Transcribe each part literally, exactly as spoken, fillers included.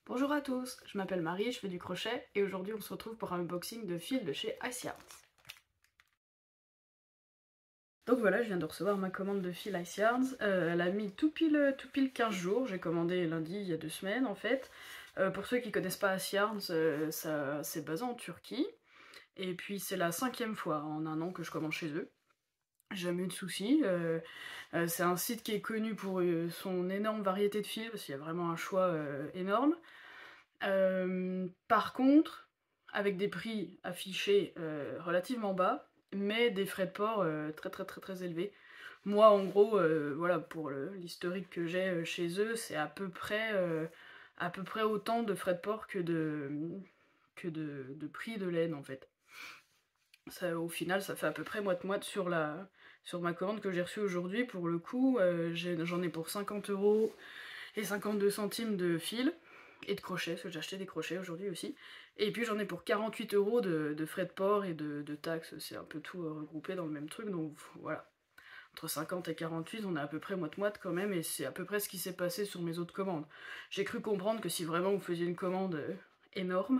Bonjour à tous, je m'appelle Marie, je fais du crochet et aujourd'hui on se retrouve pour un unboxing de fils de chez Ice Yarns. Donc voilà, je viens de recevoir ma commande de fil Ice Yarns. Euh, elle a mis tout pile, tout pile quinze jours, j'ai commandé lundi il y a deux semaines en fait. Euh, pour ceux qui connaissent pas Ice Yarns, euh, ça c'est basé en Turquie. Et puis c'est la cinquième fois en un an que je commande chez eux. Jamais eu de soucis. Euh, euh, c'est un site qui est connu pour euh, son énorme variété de fils, parce qu'il y a vraiment un choix euh, énorme. Euh, par contre, avec des prix affichés euh, relativement bas, mais des frais de port euh, très très très très élevés. Moi, en gros, euh, voilà, pour l'historique que j'ai euh, chez eux, c'est à peu près euh, à peu près autant de frais de port que de que de, de prix de laine en fait. Ça, au final, ça fait à peu près moite-moite sur la sur ma commande que j'ai reçue aujourd'hui. Pour le coup, euh, j'en ai, ai pour cinquante euros et cinquante-deux centimes de fil et de crochets, parce que j'ai acheté des crochets aujourd'hui aussi. Et puis j'en ai pour quarante-huit euros de, de frais de port et de, de taxes, c'est un peu tout regroupé dans le même truc, donc voilà. Entre cinquante et quarante-huit, on est à peu près moite-moite quand même, et c'est à peu près ce qui s'est passé sur mes autres commandes. J'ai cru comprendre que si vraiment vous faisiez une commande euh, énorme,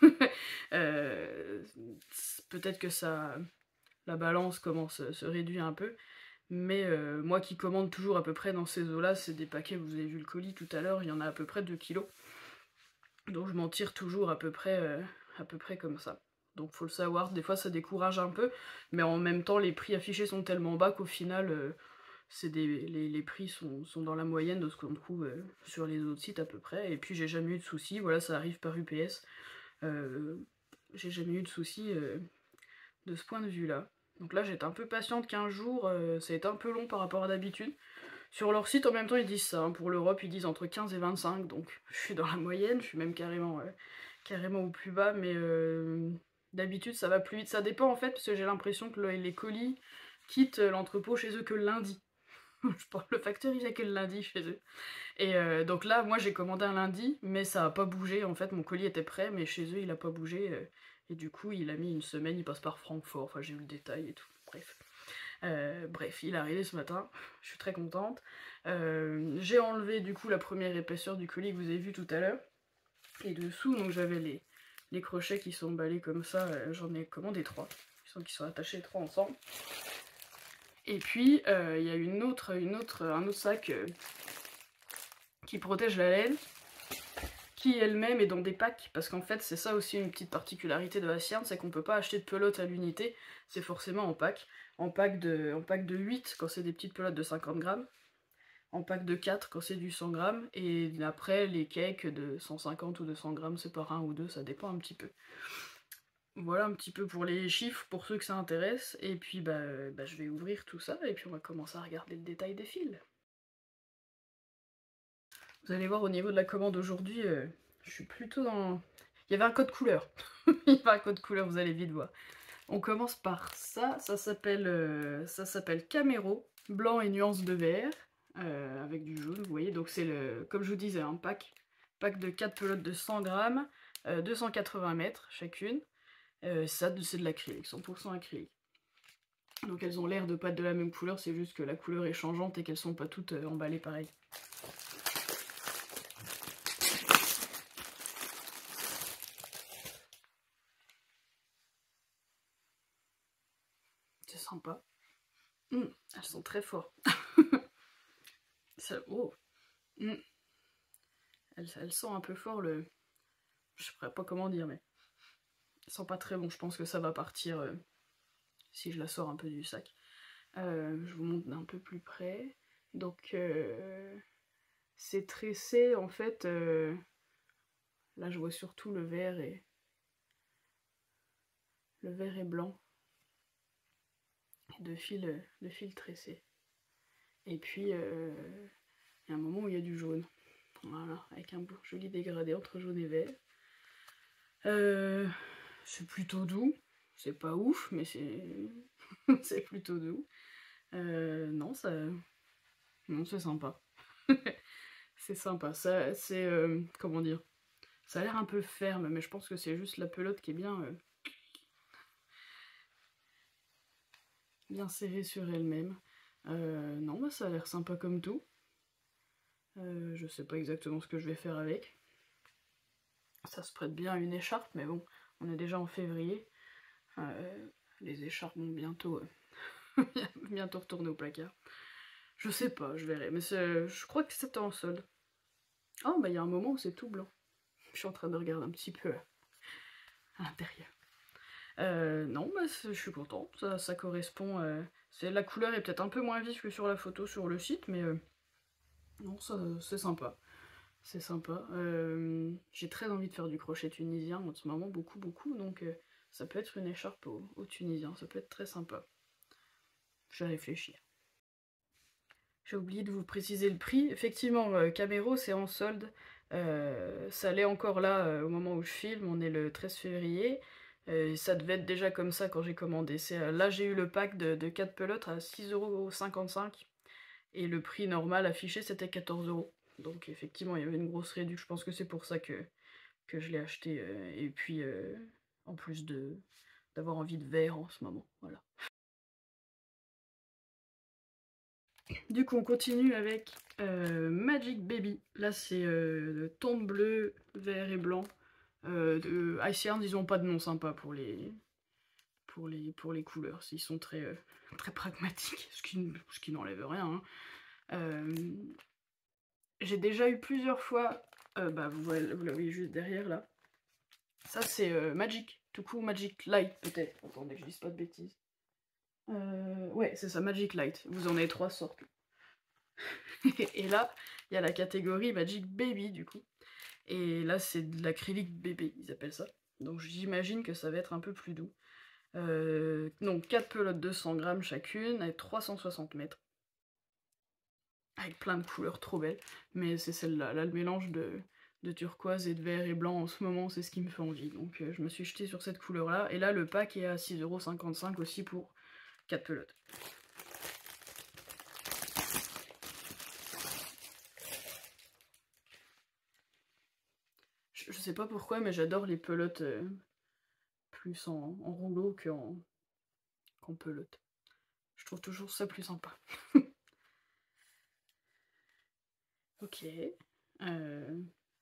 euh, peut-être que ça, la balance commence à se réduire un peu, mais euh, moi qui commande toujours à peu près dans ces eaux-là, c'est des paquets, vous avez vu le colis tout à l'heure, il y en a à peu près deux kilos. Donc je m'en tire toujours à peu près, euh, à peu près comme ça. Donc faut le savoir, des fois ça décourage un peu, mais en même temps les prix affichés sont tellement bas qu'au final euh, c'est des, les, les prix sont, sont dans la moyenne de ce qu'on trouve euh, sur les autres sites à peu près. Et puis j'ai jamais eu de soucis, voilà, ça arrive par U P S. Euh, j'ai jamais eu de soucis euh, de ce point de vue là. Donc là j'étais un peu patiente quinze jours, euh, ça a été un peu long par rapport à d'habitude. Sur leur site, en même temps, ils disent ça. Hein. Pour l'Europe, ils disent entre quinze et vingt-cinq, donc je suis dans la moyenne, je suis même carrément, euh, carrément au plus bas, mais euh, d'habitude, ça va plus vite. Ça dépend, en fait, parce que j'ai l'impression que le, les colis quittent l'entrepôt chez eux que le lundi. Je pense que le facteur, il vient que le lundi chez eux. Et euh, donc là, moi, j'ai commandé un lundi, mais ça a pas bougé. En fait, mon colis était prêt, mais chez eux, il a pas bougé. Euh, et du coup, il a mis une semaine, il passe par Francfort. Enfin, j'ai eu le détail et tout. Bref. Euh, bref, il est arrivé ce matin, je suis très contente. Euh, j'ai enlevé du coup la première épaisseur du colis que vous avez vu tout à l'heure. Et dessous, donc j'avais les, les crochets qui sont emballés comme ça, euh, j'en ai commandé trois. Ils sont, qui sont attachés trois ensemble. Et puis, il euh, y a une autre, une autre, un autre sac euh, qui protège la laine, qui elle-même est dans des packs, parce qu'en fait c'est ça aussi une petite particularité de Ice Yarns, c'est qu'on peut pas acheter de pelote à l'unité, c'est forcément en pack. En pack de, en pack de huit quand c'est des petites pelotes de cinquante grammes, en pack de quatre quand c'est du cent grammes, et après les cakes de cent cinquante ou deux cents grammes, c'est par un ou deux, ça dépend un petit peu. Voilà un petit peu pour les chiffres, pour ceux que ça intéresse, et puis bah, bah je vais ouvrir tout ça, et puis on va commencer à regarder le détail des fils. Vous allez voir au niveau de la commande aujourd'hui, euh, je suis plutôt dans... Il y avait un code couleur. Il y avait un code couleur, vous allez vite voir. On commence par ça, ça s'appelle euh, ça s'appelle Camero, blanc et nuances de vert, euh, avec du jaune, vous voyez, donc c'est le, comme je vous disais, un pack, pack de quatre pelotes de cent grammes, euh, deux cent quatre-vingts mètres chacune, euh, ça c'est de l'acrylique, cent pour cent acrylique. Donc elles ont l'air de pas être de la même couleur, c'est juste que la couleur est changeante et qu'elles sont pas toutes euh, emballées pareil. C'est sympa. Mmh, elles sont très fortes. Ça, oh. Mmh. Elles, elles sentent un peu fort le... Je sais pas comment dire, mais... Elles sont pas très bon. Je pense que ça va partir euh, si je la sors un peu du sac. Euh, je vous montre d'un peu plus près. Donc, euh, c'est tressé, en fait... Euh... Là, je vois surtout le vert et... Le vert et blanc. De fil, de fil tressé. Et puis, euh, il y a un moment où il y a du jaune. Voilà, avec un beau joli dégradé entre jaune et vert. Euh, c'est plutôt doux. C'est pas ouf, mais c'est c'est plutôt doux. Euh, non, ça... Non, c'est sympa. C'est sympa. Ça, c'est... Euh, comment dire? Ça a l'air un peu ferme, mais je pense que c'est juste la pelote qui est bien... Euh, bien serrée sur elle-même. Euh, non, bah ça a l'air sympa comme tout. Euh, je sais pas exactement ce que je vais faire avec. Ça se prête bien à une écharpe, mais bon, on est déjà en février. Euh, les écharpes vont bientôt, euh, bientôt retourner au placard. Je sais pas, je verrai, mais je crois que c'était en solde. Oh, bah il y a un moment où c'est tout blanc. Je suis en train de regarder un petit peu à l'intérieur. Euh, non, bah je suis contente, ça, ça correspond. Euh, la couleur est peut-être un peu moins vive que sur la photo sur le site, mais euh, non, ça c'est sympa. C'est sympa. Euh, J'ai très envie de faire du crochet tunisien en ce moment, beaucoup, beaucoup, donc euh, ça peut être une écharpe au, au tunisien, ça peut être très sympa. Je vais réfléchir. J'ai oublié de vous préciser le prix. Effectivement, euh, Camero, c'est en solde. Euh, ça l'est encore là euh, au moment où je filme, on est le treize février. Euh, ça devait être déjà comme ça quand j'ai commandé. Euh, là, j'ai eu le pack de, de quatre pelotes à six euros cinquante-cinq. Et le prix normal affiché, c'était quatorze euros. Donc effectivement, il y avait une grosse réduction. Je pense que c'est pour ça que, que je l'ai acheté. Euh, et puis, euh, en plus de d'avoir envie de vert en ce moment. Voilà. Du coup, on continue avec euh, Magic Baby. Là, c'est euh, ton bleu, vert et blanc. Euh, de Ice Yarns, ils ont pas de nom sympa pour les, pour les, pour les couleurs. Ils sont très, euh, très pragmatiques, ce qui, ce qui n'enlève rien. Hein. Euh, J'ai déjà eu plusieurs fois, euh, bah, vous, vous l'avez juste derrière là. Ça, c'est euh, Magic, tout court Magic Light peut-être. Attendez que je dise pas de bêtises. Euh, ouais, c'est ça, Magic Light. Vous en avez trois sortes. Et là, il y a la catégorie Magic Baby du coup. Et là, c'est de l'acrylique bébé, ils appellent ça. Donc j'imagine que ça va être un peu plus doux. Euh, donc quatre pelotes de cent grammes chacune, avec trois cent soixante mètres. Avec plein de couleurs trop belles. Mais c'est celle-là, là le mélange de, de turquoise et de vert et blanc en ce moment, c'est ce qui me fait envie. Donc euh, je me suis jetée sur cette couleur-là. Et là, le pack est à six euros cinquante-cinq aussi pour quatre pelotes. Je, je sais pas pourquoi, mais j'adore les pelotes euh, plus en, en rouleau qu'en qu'en pelote. Je trouve toujours ça plus sympa. Ok. Euh...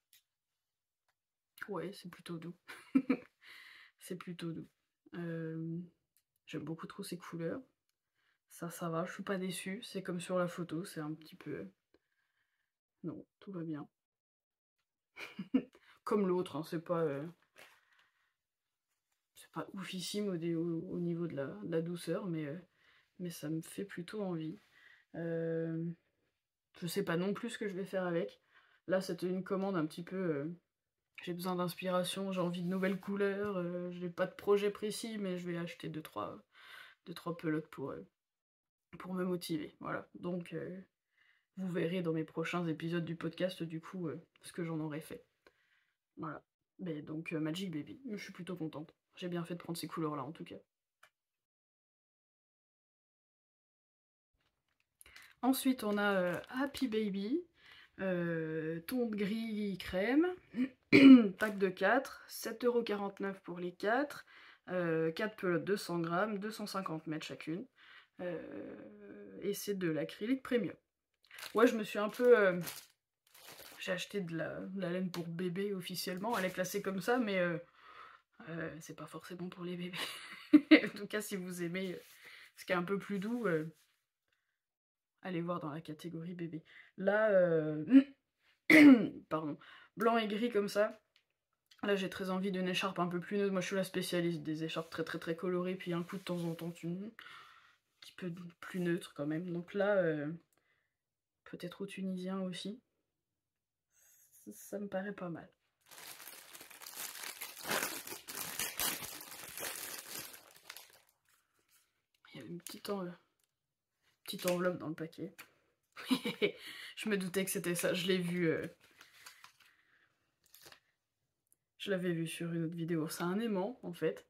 Ouais, c'est plutôt doux. C'est plutôt doux. Euh... J'aime beaucoup trop ces couleurs. Ça, ça va, je suis pas déçue. C'est comme sur la photo, c'est un petit peu... Non, tout va bien. Comme l'autre, hein, c'est pas... Euh... c'est pas oufissime au, au, au niveau de la, de la douceur, mais, euh... mais ça me fait plutôt envie. Euh... Je sais pas non plus ce que je vais faire avec. Là, c'était une commande un petit peu... Euh... J'ai besoin d'inspiration, j'ai envie de nouvelles couleurs, euh, j'ai pas de projet précis, mais je vais acheter deux trois, deux, trois pelotes pour, euh, pour me motiver. Voilà, donc euh, vous verrez dans mes prochains épisodes du podcast, du coup, euh, ce que j'en aurais fait. Voilà, mais donc euh, Magic Baby, je suis plutôt contente. J'ai bien fait de prendre ces couleurs-là, en tout cas. Ensuite, on a euh, Happy Baby, euh, ton gris crème, pack de quatre, sept euros quarante-neuf pour les quatre, euh, quatre pelotes de cent grammes, deux cent cinquante mètres chacune, euh, et c'est de l'acrylique premium. Ouais, je me suis un peu... Euh, j'ai acheté de la, de la laine pour bébé officiellement, elle est classée comme ça, mais euh, euh, c'est pas forcément pour les bébés. En tout cas, si vous aimez ce qui est un peu plus doux... Euh, allez voir dans la catégorie bébé. Là, euh... pardon, blanc et gris comme ça. Là, j'ai très envie d'une écharpe un peu plus neutre. Moi, je suis la spécialiste des écharpes très très très colorées, puis un coup de temps en temps, une un petit peu plus neutre quand même. Donc là, euh... peut-être au tunisien aussi. Ça, ça me paraît pas mal. Il y a une petite, en... petite enveloppe dans le paquet. Je me doutais que c'était ça. Je l'ai vu... Euh... Je l'avais vu sur une autre vidéo. C'est un aimant, en fait.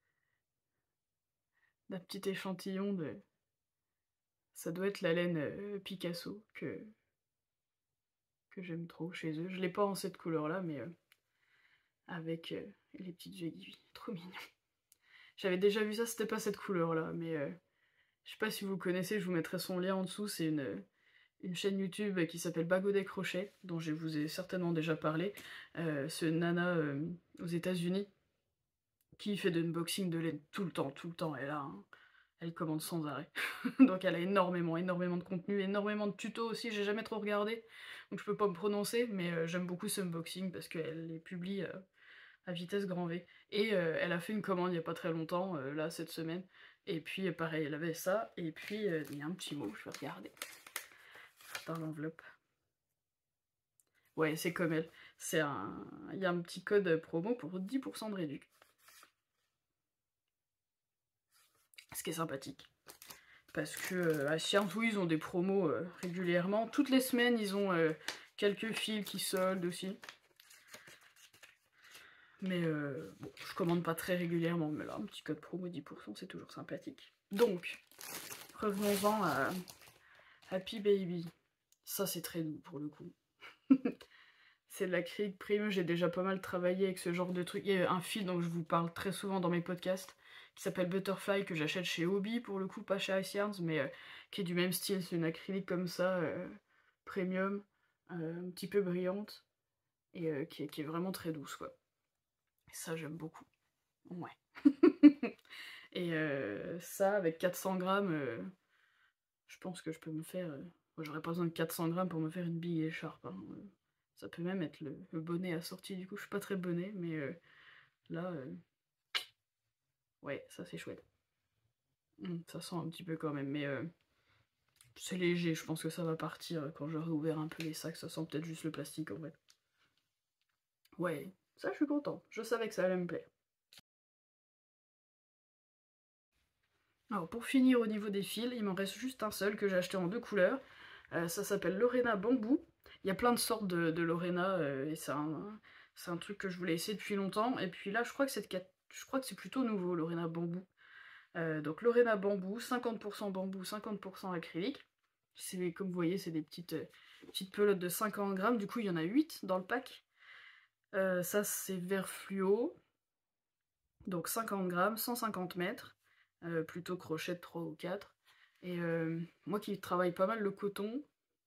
D'un petit échantillon de... Ça doit être la laine euh, Picasso que, que j'aime trop chez eux. Je l'ai pas en cette couleur-là, mais euh, avec euh, les petites aiguilles. Trop mignon. J'avais déjà vu ça, c'était pas cette couleur-là, mais euh, je sais pas si vous connaissez, je vous mettrai son lien en dessous. C'est une, une chaîne YouTube qui s'appelle Bagodet Crochet, dont je vous ai certainement déjà parlé. Euh, ce nana euh, aux États-Unis qui fait de l'unboxing de laine tout le temps, tout le temps. Elle a un... elle commande sans arrêt. Donc elle a énormément, énormément de contenu, énormément de tutos aussi, j'ai jamais trop regardé, donc je peux pas me prononcer, mais euh, j'aime beaucoup ce unboxing parce qu'elle les publie euh, à vitesse grand V. Et euh, elle a fait une commande il y a pas très longtemps, euh, là, cette semaine, et puis euh, pareil, elle avait ça, et puis euh, il y a un petit mot, je vais regarder, dans l'enveloppe. Ouais, c'est comme elle, c'est un... il y a un petit code promo pour dix pour cent de réduc. Ce qui est sympathique. Parce que euh, à Science, oui, ils ont des promos euh, régulièrement. Toutes les semaines, ils ont euh, quelques fils qui soldent aussi. Mais euh, bon, je commande pas très régulièrement. Mais là, un petit code promo dix pour cent, c'est toujours sympathique. Donc, revenons-en à Happy Baby. Ça, c'est très doux pour le coup. C'est de l'acrylique premium. J'ai déjà pas mal travaillé avec ce genre de truc. Il y a un fil dont je vous parle très souvent dans mes podcasts, qui s'appelle Butterfly, que j'achète chez Hobby, pour le coup, pas chez Ice Yarns, mais euh, qui est du même style. C'est une acrylique comme ça, euh, premium, euh, un petit peu brillante, et euh, qui, est, qui est vraiment très douce, quoi. Et ça, j'aime beaucoup. Ouais. Et euh, ça, avec quatre cents grammes, euh, je pense que je peux me faire... Euh, j'aurais pas besoin de quatre cents grammes pour me faire une bille écharpe, hein. Ça peut même être le, le bonnet assorti, du coup, je suis pas très bonnet, mais euh, là... Euh, ouais, ça c'est chouette. Mmh, ça sent un petit peu quand même, mais euh, c'est léger, je pense que ça va partir quand j'aurai ouvert un peu les sacs, ça sent peut-être juste le plastique en fait. Ouais, ça je suis content, je savais que ça allait me plaire. Alors pour finir au niveau des fils, il m'en reste juste un seul que j'ai acheté en deux couleurs. Euh, ça s'appelle Lorena Bambou. Il y a plein de sortes de, de Lorena euh, et c'est un, c'est un truc que je voulais essayer depuis longtemps. Et puis là je crois que c'est je crois que c'est plutôt nouveau, Lorena Bambou. Euh, donc Lorena Bambou, cinquante pour cent bambou, cinquante pour cent acrylique. Comme vous voyez, c'est des petites, euh, petites pelotes de cinquante grammes, du coup il y en a huit dans le pack. Euh, ça c'est vert fluo, donc cinquante grammes, cent cinquante mètres, euh, plutôt crochet de trois ou quatre. Et euh, moi qui travaille pas mal le coton,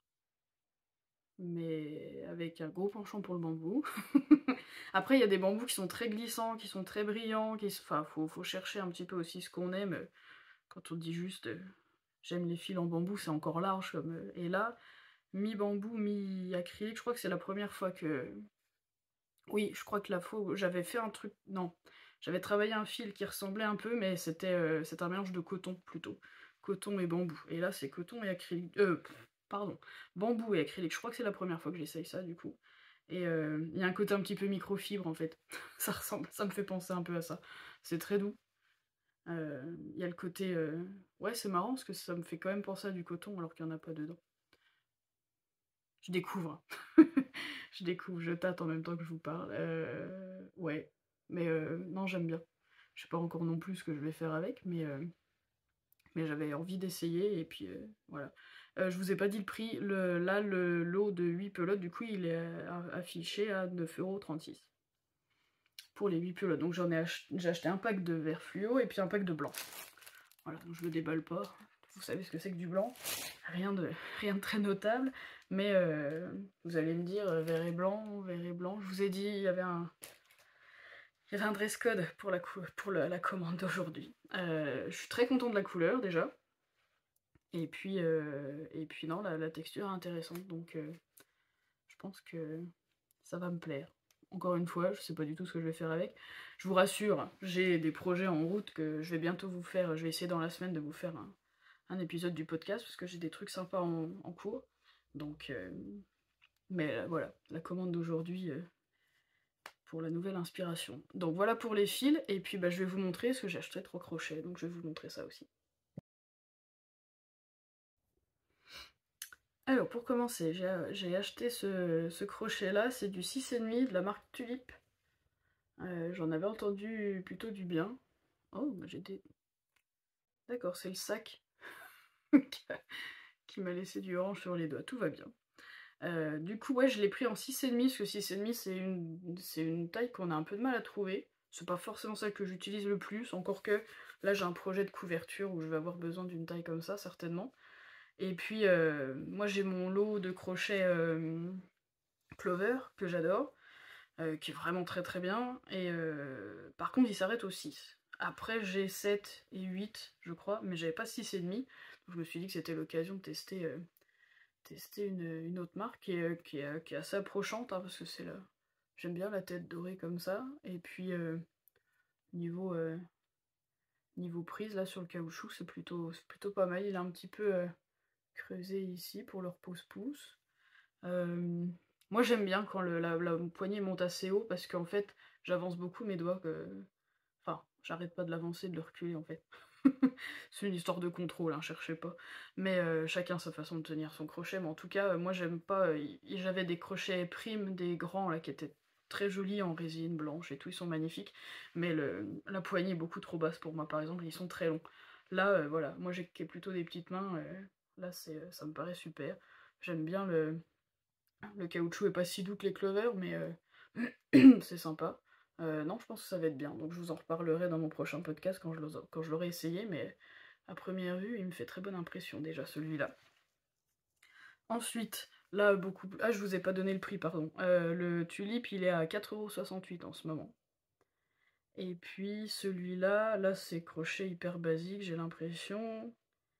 mais avec un gros penchant pour le bambou. Après il y a des bambous qui sont très glissants, qui sont très brillants, qui... enfin faut, faut chercher un petit peu aussi ce qu'on aime. Quand on dit juste euh, j'aime les fils en bambou, c'est encore large comme... Euh, et là, mi-bambou, mi-acrylique, je crois que c'est la première fois que... Oui, je crois que la fois où j'avais fait un truc... Non, j'avais travaillé un fil qui ressemblait un peu, mais c'était euh, un mélange de coton, plutôt. Coton et bambou. Et là, c'est coton et acrylique... Euh, pardon. Bambou et acrylique. Je crois que c'est la première fois que j'essaye ça, du coup. Et il euh, y a un côté un petit peu microfibre, en fait. Ça ressemble... Ça me fait penser un peu à ça. C'est très doux. Il euh, y a le côté... Euh... Ouais, c'est marrant, parce que ça me fait quand même penser à du coton, alors qu'il n'y en a pas dedans. Je découvre. Je découvre, je tâte en même temps que je vous parle. Euh, ouais, mais euh, non, j'aime bien. Je sais pas encore non plus ce que je vais faire avec, mais, euh, mais j'avais envie d'essayer, et puis euh, voilà. Euh, je vous ai pas dit le prix. Le, là, le lot de huit pelotes, du coup, il est affiché à neuf euros trente-six. Pour les huit pelotes. Donc j'en ai ach j'ai acheté un pack de vert fluo et puis un pack de blanc. Voilà, donc je le déballe pas. Vous savez ce que c'est que du blanc. Rien de, rien de très notable. Mais euh, vous allez me dire, euh, vert et blanc, vert et blanc. Je vous ai dit, il y avait un, il y avait un dress code pour la, pour la, la commande d'aujourd'hui. Euh, je suis très contente de la couleur déjà. Et puis, euh, et puis non, la, la texture est intéressante. Donc euh, je pense que ça va me plaire. Encore une fois, je sais pas du tout ce que je vais faire avec. Je vous rassure, j'ai des projets en route que je vais bientôt vous faire. Je vais essayer dans la semaine de vous faire un, un épisode du podcast parce que j'ai des trucs sympas en, en cours. Donc, euh, mais euh, voilà, la commande d'aujourd'hui euh, pour la nouvelle inspiration. Donc voilà pour les fils, et puis bah, je vais vous montrer ce que j'ai acheté trois crochets, donc je vais vous montrer ça aussi. Alors pour commencer, j'ai acheté ce, ce crochet là, c'est du six virgule cinq de la marque Tulip. Euh, J'en avais entendu plutôt du bien. Oh, bah j'ai des... D'accord, c'est le sac qui m'a laissé du orange sur les doigts, tout va bien. Euh, du coup, ouais, je l'ai pris en six virgule cinq, parce que six virgule cinq, c'est une, c'est une taille qu'on a un peu de mal à trouver. C'est pas forcément celle que j'utilise le plus, encore que là, j'ai un projet de couverture où je vais avoir besoin d'une taille comme ça, certainement. Et puis, euh, moi j'ai mon lot de crochets euh, Clover, que j'adore, euh, qui est vraiment très très bien. Et euh, par contre, il s'arrête au six. Après, j'ai sept et huit, je crois, mais j'avais pas six et demi. Donc je me suis dit que c'était l'occasion de tester, euh, tester une, une autre marque qui est, qui est, qui est assez approchante, hein, parce que c'est là. J'aime bien la tête dorée comme ça. Et puis, euh, niveau, euh, niveau prise, là, sur le caoutchouc, c'est plutôt, c'est plutôt pas mal. Il a un petit peu euh, creusé ici pour le repousse-pouce. Euh, moi, j'aime bien quand le, la, la poignée monte assez haut, parce qu'en fait, j'avance beaucoup mes doigts. Que... Enfin, j'arrête pas de l'avancer, de le reculer, en fait. C'est une histoire de contrôle, hein, cherchez pas. Mais euh, chacun sa façon de tenir son crochet. Mais en tout cas, euh, moi, j'aime pas... euh, J'avais des crochets primes, des grands, là, qui étaient très jolis en résine blanche et tout, ils sont magnifiques. Mais le, la poignée est beaucoup trop basse pour moi, par exemple, ils sont très longs. Là, euh, voilà, moi j'ai plutôt des petites mains, euh, là c'est, ça me paraît super. J'aime bien le, le caoutchouc est pas si doux que les clovers, mais euh, c'est sympa. Euh, non, je pense que ça va être bien, donc je vous en reparlerai dans mon prochain podcast quand je, quand je l'aurai essayé, mais à première vue, il me fait très bonne impression déjà celui-là. Ensuite, là, beaucoup plus... Ah, je vous ai pas donné le prix, pardon. Euh, le tulipe, il est à quatre euros soixante-huit en ce moment. Et puis celui-là, là, c'est crochet hyper basique, j'ai l'impression.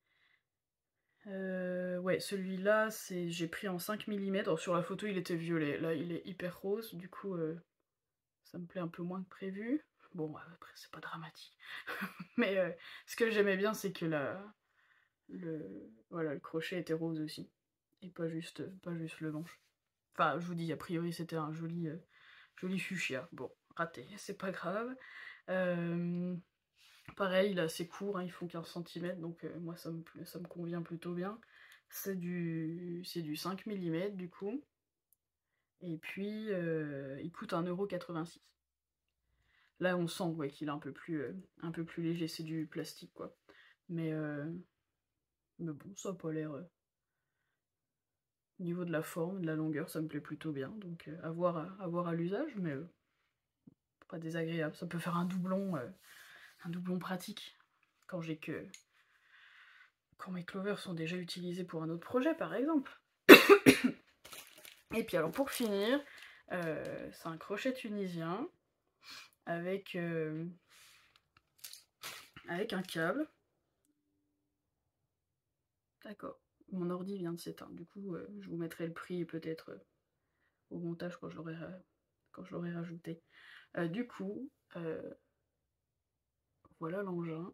Euh, ouais, celui-là, c'est j'ai pris en cinq millimètres. Sur la photo, il était violet. Là, il est hyper rose. Du coup, euh, ça me plaît un peu moins que prévu. Bon, après, c'est pas dramatique. Mais euh, ce que j'aimais bien, c'est que la, le, voilà, le crochet était rose aussi. Et pas juste, pas juste le manche. Enfin, je vous dis, a priori, c'était un joli, euh, joli fuchsia. Bon, raté, c'est pas grave. Euh, Pareil, il est assez court, hein, ils font quinze centimètres, donc euh, moi ça me, ça me convient plutôt bien. C'est du, c'est du cinq millimètres du coup. Et puis euh, il coûte un euro quatre-vingt-six. Là on sent ouais, qu'il est un peu plus, euh, un peu plus léger, c'est du plastique quoi. Mais, euh, mais bon, ça n'a pas l'air... Euh, au niveau de la forme, de la longueur, ça me plaît plutôt bien. Donc euh, à voir à, à, voir à l'usage, mais euh, pas désagréable. Ça peut faire un doublon, euh, un doublon pratique. Quand j'ai que... Quand mes clovers sont déjà utilisés pour un autre projet, par exemple. Et puis alors pour finir, euh, c'est un crochet tunisien avec, euh, avec un câble. D'accord. Mon ordi vient de s'éteindre, du coup euh, je vous mettrai le prix peut-être euh, au montage quand je l'aurai quand je l'aurai rajouté. Euh, du coup, euh, voilà l'engin.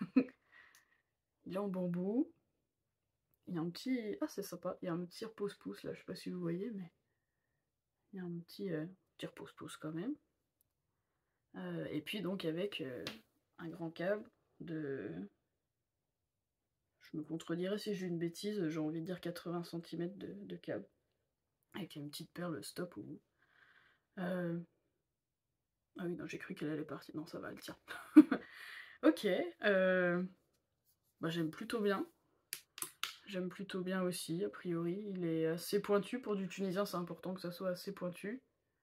Il est en bambou. Il y a un petit... Ah c'est sympa, il y a un petit repose-pouce là, je sais pas si vous voyez, mais il y a un petit, euh, petit repose-pouce quand même. Euh, et puis donc avec euh, un grand câble de... Je me contredirais si j'ai une bêtise, j'ai envie de dire quatre-vingts centimètres de, de câble. Avec une petite perle stop au bout. Euh... Ah oui, non, j'ai cru qu'elle allait partir. Non, ça va, elle tient. Ok. Euh... Bah, j'aime plutôt bien. J'aime plutôt bien aussi, a priori. Il est assez pointu pour du tunisien, c'est important que ça soit assez pointu.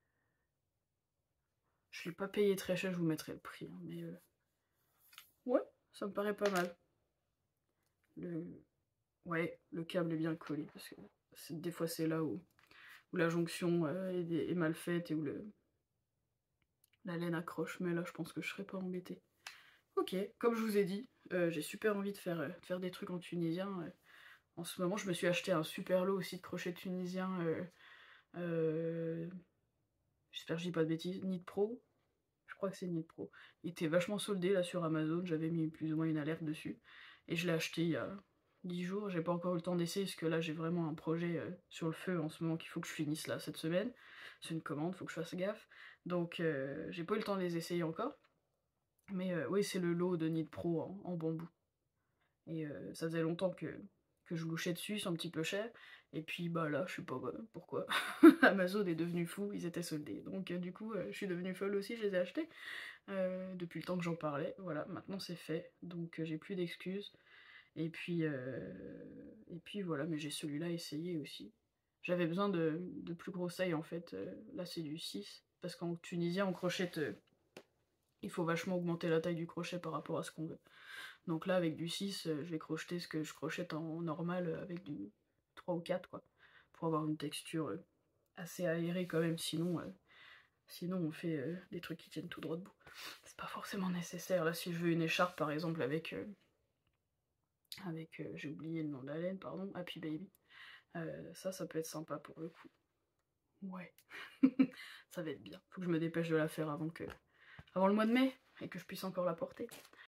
Je ne l'ai pas payé très cher, je vous mettrai le prix. Hein, mais euh... ouais, ça me paraît pas mal. Le... Ouais, le câble est bien collé, parce que des fois c'est là où, où la jonction euh, est, est mal faite et où le... la laine accroche, mais là je pense que je serais pas embêtée. Ok, comme je vous ai dit, euh, j'ai super envie de faire, euh, de faire des trucs en tunisien. Euh. En ce moment, je me suis acheté un super lot aussi de crochets tunisiens. Euh, euh, J'espère que je dis pas de bêtises. Knit Pro. Je crois que c'est Knit Pro. Il était vachement soldé là sur Amazon. J'avais mis plus ou moins une alerte dessus. Et je l'ai acheté il y a dix jours. J'ai pas encore eu le temps d'essayer parce que là j'ai vraiment un projet euh, sur le feu en ce moment qu'il faut que je finisse là cette semaine. C'est une commande, faut que je fasse gaffe. Donc euh, j'ai pas eu le temps de les essayer encore. Mais euh, oui, c'est le lot de Knit Pro en, en bambou. Et euh, ça faisait longtemps que, que je louchais dessus, ils sont un petit peu chers. Et puis bah là, je sais pas pourquoi. Amazon est devenu fou, ils étaient soldés. Donc euh, du coup, euh, je suis devenue folle aussi, je les ai achetés. Euh, depuis le temps que j'en parlais. Voilà, maintenant c'est fait. Donc euh, j'ai plus d'excuses. Et puis, euh, et puis voilà, mais j'ai celui-là essayé aussi. J'avais besoin de, de plus grosse taille en fait. Euh, là c'est du six. Parce qu'en tunisien, on crochette... Euh, il faut vachement augmenter la taille du crochet par rapport à ce qu'on veut. Donc là avec du six, euh, je vais crocheter ce que je crochette en normal euh, avec du trois ou quatre quoi, pour avoir une texture euh, assez aérée quand même, sinon, euh, sinon on fait euh, des trucs qui tiennent tout droit debout. C'est pas forcément nécessaire. Là si je veux une écharpe par exemple avec, euh, avec euh, j'ai oublié le nom de la laine, pardon, Happy Baby, euh, ça ça peut être sympa pour le coup. Ouais, ça va être bien. Faut que je me dépêche de la faire avant que, avant le mois de mai, et que je puisse encore la porter.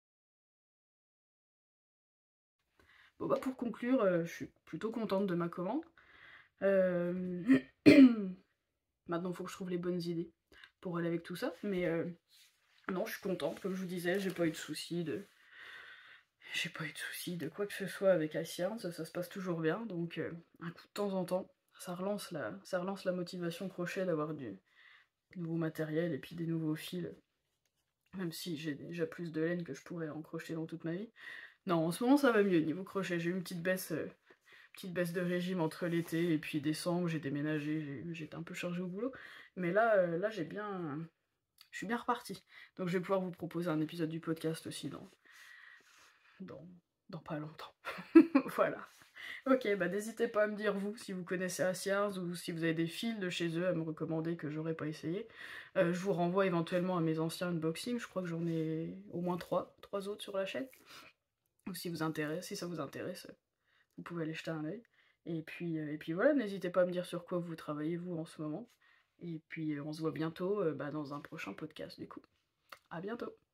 Bon bah pour conclure, euh, je suis plutôt contente de ma commande. Euh... Maintenant il faut que je trouve les bonnes idées pour aller avec tout ça, mais euh, non, je suis contente, comme je vous disais, j'ai pas eu de soucis de... J'ai pas eu de soucis de quoi que ce soit avec Aciens, ça, ça se passe toujours bien, donc euh, un coup de temps en temps, ça relance la, ça relance la motivation crochet d'avoir du nouveau matériel et puis des nouveaux fils, même si j'ai déjà plus de laine que je pourrais en crocheter dans toute ma vie. Non, en ce moment ça va mieux, niveau crochet, j'ai eu une petite baisse, euh, petite baisse de régime entre l'été et puis décembre, j'ai déménagé, j'étais un peu chargée au boulot, mais là, euh, là j'ai bien... Je suis bien repartie. Donc je vais pouvoir vous proposer un épisode du podcast aussi dans... dans, dans pas longtemps. Voilà. Ok, bah n'hésitez pas à me dire vous si vous connaissez Aciens ou si vous avez des fils de chez eux à me recommander que j'aurais pas essayé. Euh, je vous renvoie éventuellement à mes anciens unboxings, je crois que j'en ai au moins trois, trois autres sur la chaîne. Donc si, vous intéresse, si ça vous intéresse, vous pouvez aller jeter un œil. Et puis, euh, et puis voilà, n'hésitez pas à me dire sur quoi vous travaillez vous en ce moment. Et puis euh, on se voit bientôt euh, bah, dans un prochain podcast du coup. À bientôt.